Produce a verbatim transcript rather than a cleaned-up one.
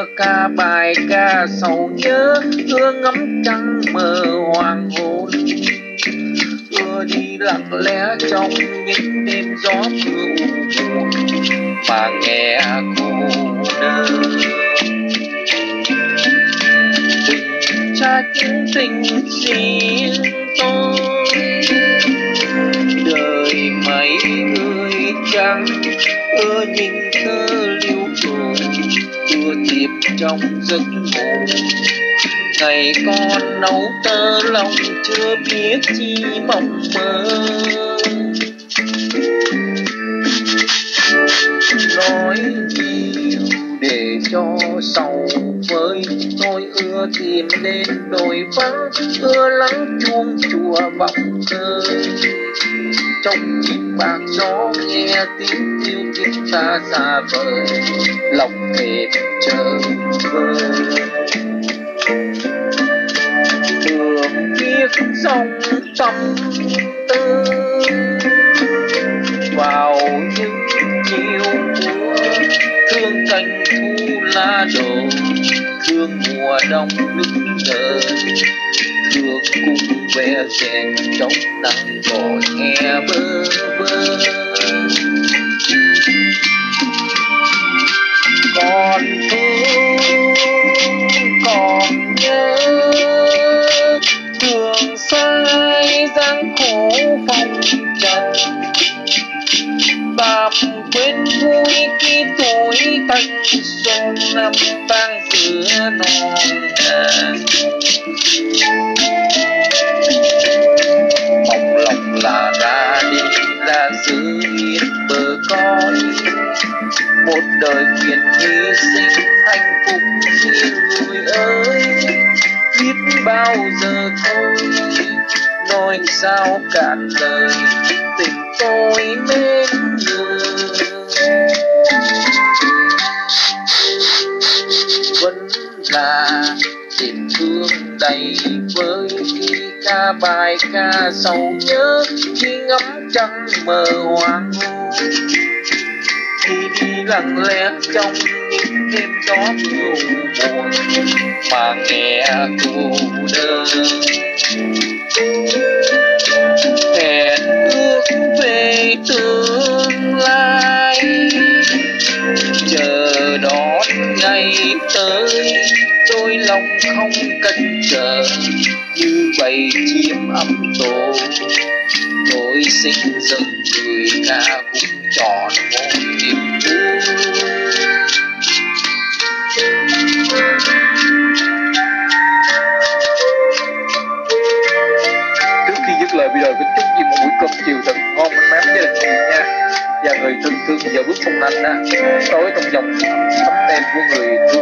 mơ ca bài ca sầu nhớ, ưa ngắm trăng mơ hoàng hôn, ưa đi lặng lẽ trong những đêm gió mưa u buồn mà nghe cô đơn. Đừng trách tình riêng tôi, đời mấy người chẳng ưa nhìn thơ liêu trụ, ưa tìm trong giấc ngủ. Ngày con nấu tơ lòng chưa biết chi mộng mơ, nói nhiều để cho sau với tôi ưa tìm lên đồi vắng, ưa lắng chuông chùa vọng khơi. Trong chim bạc gió nghe tiếng kêu tiếng ta xa vời, lòng mệt chờ vơi. Đường biết dòng tâm tư vào những chiều mùa, thương cành thu lá đổ, thương mùa đông nức nở, thương cung ve rèn trong nắng gọi nghe bơ vơ. Còn thương còn nhớ, thường sai gian khổ phong trần, tạm quên vui khi tuổi thanh xuân năm tháng giữa non nàn. Mong lòng là ra đi là giữ yên bờ cõi, một đời nguyện hy sinh hạnh phúc riêng người ơi. Biết bao giờ thôi nói sao cạn lời tình tôi mến người, vẫn là tình thương đầy vơi. Ca bài ca sầu nhớ khi ngắm trăng mờ hoàng hôn, khi đi lặng lẽ trong những đêm gió mưa buồn mà nghe cô đơn. Hẹn ước về tương lai, chờ đón ngày tới, đôi lòng không cần chờ như bầy chim âm tổ. Tôi sinh dâng người ca cũng tròn một niềm vui. Trước khi dứt lời video kính chúc chị một buổi cơm chiều thật ngon manh mém gia đình chị nha, và người thân thương giờ bước không anh á, tối trong dòng ấm êm của người thương.